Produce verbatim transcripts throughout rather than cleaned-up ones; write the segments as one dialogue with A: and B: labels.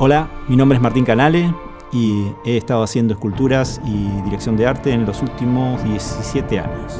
A: Hola, mi nombre es Martín Canale y he estado haciendo esculturas y dirección de arte en los últimos diecisiete años.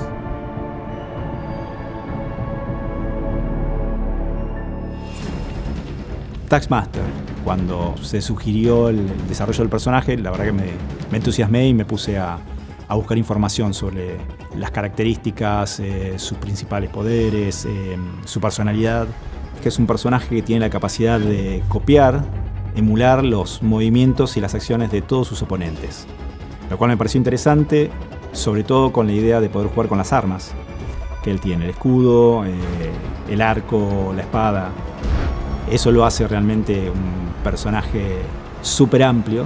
A: Taskmaster, cuando se sugirió el desarrollo del personaje, la verdad que me, me entusiasmé y me puse a, a buscar información sobre las características, eh, sus principales poderes, eh, su personalidad, que es un personaje que tiene la capacidad de copiar, emular los movimientos y las acciones de todos sus oponentes, lo cual me pareció interesante, sobre todo con la idea de poder jugar con las armas que él tiene, el escudo, eh, el arco, la espada. Eso lo hace realmente un personaje súper amplio.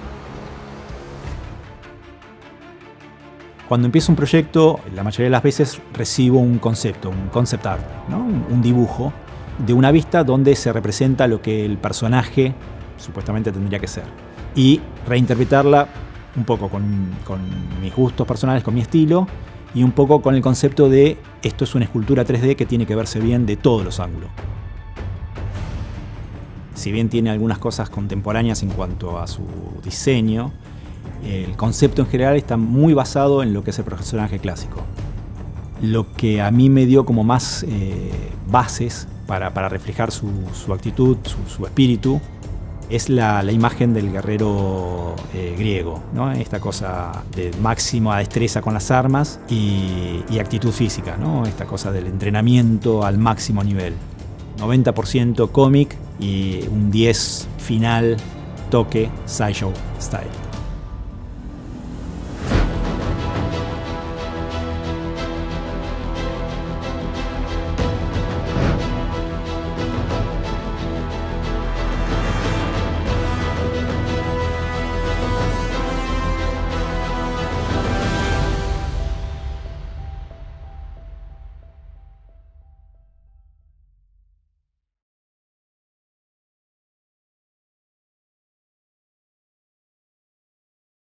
A: Cuando empiezo un proyecto, la mayoría de las veces recibo un concepto, un concept art, ¿no? un, un dibujo de una vista donde se representa lo que el personaje supuestamente tendría que ser. Y reinterpretarla un poco con, con mis gustos personales, con mi estilo, y un poco con el concepto de esto es una escultura tres D que tiene que verse bien de todos los ángulos. Si bien tiene algunas cosas contemporáneas en cuanto a su diseño, el concepto en general está muy basado en lo que es el personaje clásico. Lo que a mí me dio como más eh, bases para, para reflejar su, su actitud, su, su espíritu, es la, la imagen del guerrero eh, griego, ¿no? Esta cosa de máxima destreza con las armas y, y actitud física, ¿no? Esta cosa del entrenamiento al máximo nivel. noventa por ciento cómic y un diez final toque sideshow style.